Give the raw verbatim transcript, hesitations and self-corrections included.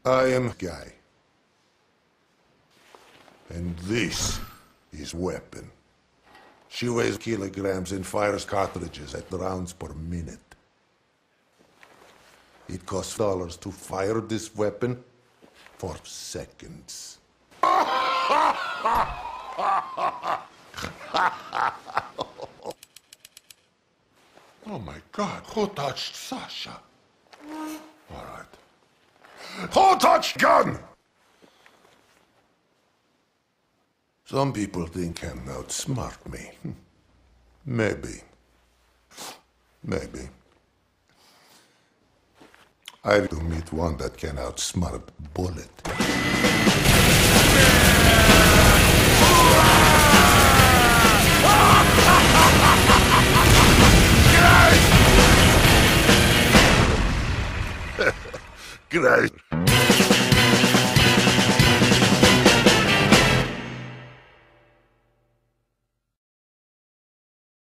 I am Guy. And this is weapon. She weighs kilograms and fires cartridges at rounds per minute. It costs dollars to fire this weapon for seconds. Oh my God, who touched Sasha? All right. Who touched gun? Some people think can outsmart me. Maybe. Maybe. I have to meet one that can outsmart Bullet. Great!